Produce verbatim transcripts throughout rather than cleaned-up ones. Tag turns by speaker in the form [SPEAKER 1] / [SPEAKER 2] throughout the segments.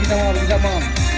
[SPEAKER 1] bersama bersama.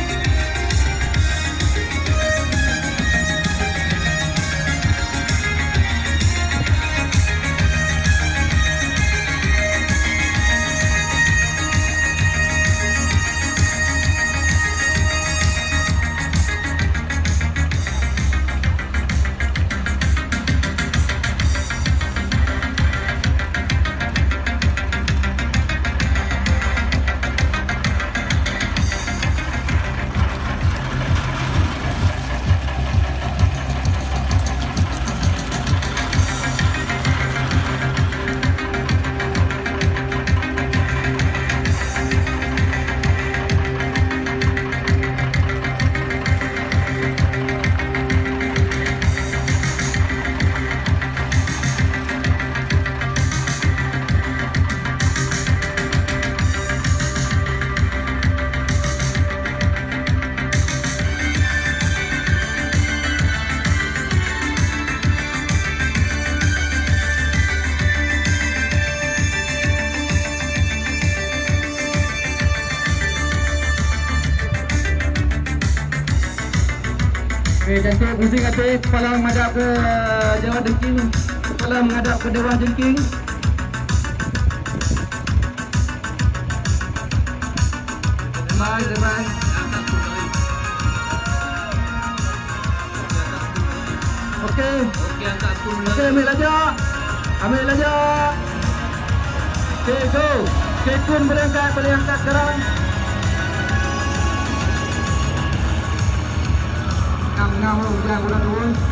[SPEAKER 1] Okey, cantik, musik cantik. Kepala menghadap ke Dewan Dengking. Kepala menghadap ke Dewan Dengking. Depan, depan. Okey. Okey, ambil lajak. Ambil lajak. Okey, go. Okey, kun boleh angkat, boleh angkat sekarang. Ngam-ngam lu, jangan ulang dulu.